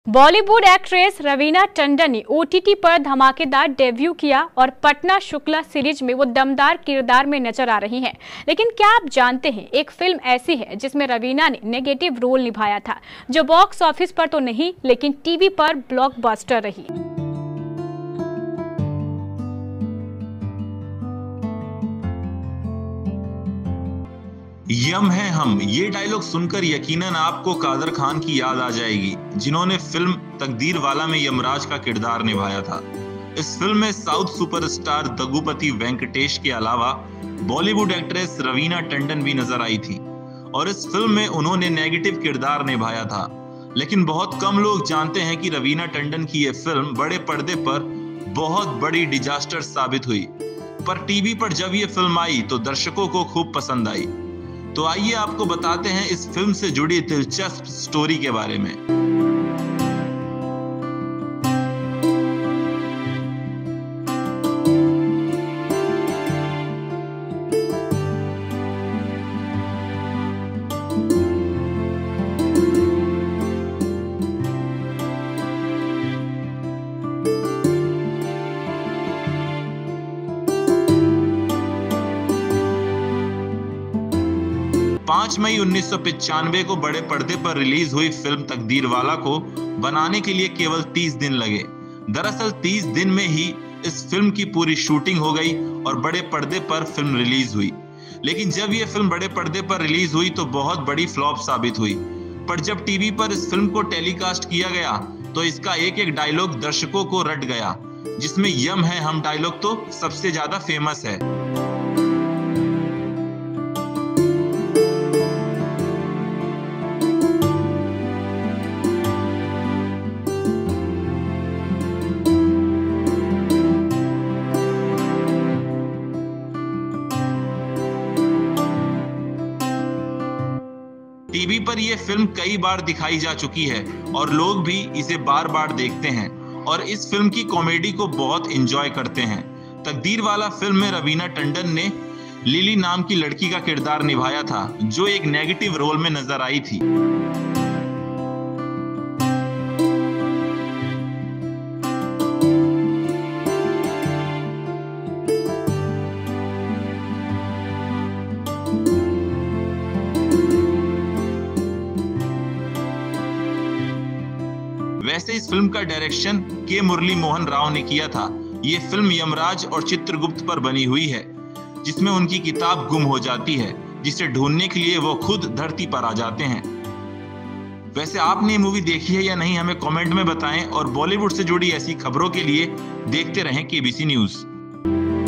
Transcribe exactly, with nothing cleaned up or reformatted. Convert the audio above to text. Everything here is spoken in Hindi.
बॉलीवुड एक्ट्रेस रवीना टंडन ने ओटीटी पर धमाकेदार डेब्यू किया और पटना शुक्ला सीरीज में वो दमदार किरदार में नजर आ रही हैं। लेकिन क्या आप जानते हैं, एक फिल्म ऐसी है जिसमें रवीना ने नेगेटिव रोल निभाया था, जो बॉक्स ऑफिस पर तो नहीं लेकिन टीवी पर ब्लॉकबस्टर रही। यम है हम, ये डायलॉग सुनकर यकीनन आपको कादर खान की याद आ जाएगी, जिन्होंने फिल्म तकदीर वाला में यमराज का किरदार निभाया था। इस फिल्म में साउथ सुपरस्टार दगुपति वेंकटेश के अलावा बॉलीवुड एक्ट्रेस रवीना टंडन भी नजर आई थी और इस फिल्म में उन्होंने नेगेटिव किरदार निभाया था। लेकिन बहुत कम लोग जानते हैं कि रवीना टंडन की यह फिल्म बड़े पर्दे पर बहुत बड़ी डिजास्टर साबित हुई, पर टीवी पर जब ये फिल्म आई तो दर्शकों को खूब पसंद आई। तो आइए आपको बताते हैं इस फिल्म से जुड़ी दिलचस्प स्टोरी के बारे में। पाँच मई उन्नीस सौ पचानवे को बड़े पर्दे पर रिलीज हुई फिल्म तकदीर वाला को बनाने के लिए केवल तीस दिन लगे। दरअसल तीस दिन में ही इस फिल्म की पूरी शूटिंग हो गई और बड़े पर्दे पर फिल्म रिलीज हुई। लेकिन जब यह फिल्म बड़े पर्दे पर रिलीज हुई तो बहुत बड़ी फ्लॉप साबित हुई। पर जब टीवी पर इस फिल्म को टेलीकास्ट किया गया तो इसका एक एक डायलॉग दर्शकों को रट गया, जिसमें यम है हम डायलॉग तो सबसे ज्यादा फेमस है। टीवी पर यह फिल्म कई बार दिखाई जा चुकी है और लोग भी इसे बार बार देखते हैं और इस फिल्म की कॉमेडी को बहुत एंजॉय करते हैं। तकदीर वाला फिल्म में रवीना टंडन ने लिली नाम की लड़की का किरदार निभाया था, जो एक नेगेटिव रोल में नजर आई थी। वैसे इस फिल्म का डायरेक्शन के मुरली मोहन राव ने किया था। ये फिल्म यमराज और चित्रगुप्त पर बनी हुई है, जिसमें उनकी किताब गुम हो जाती है, जिसे ढूंढने के लिए वो खुद धरती पर आ जाते हैं। वैसे आपने ये मूवी देखी है या नहीं, हमें कमेंट में बताएं और बॉलीवुड से जुड़ी ऐसी खबरों के लिए देखते रहें केबीसी न्यूज।